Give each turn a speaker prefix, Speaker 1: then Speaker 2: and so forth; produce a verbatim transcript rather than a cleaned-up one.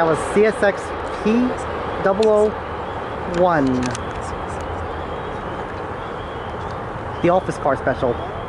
Speaker 1: That was C S X P zero zero one. The office car special.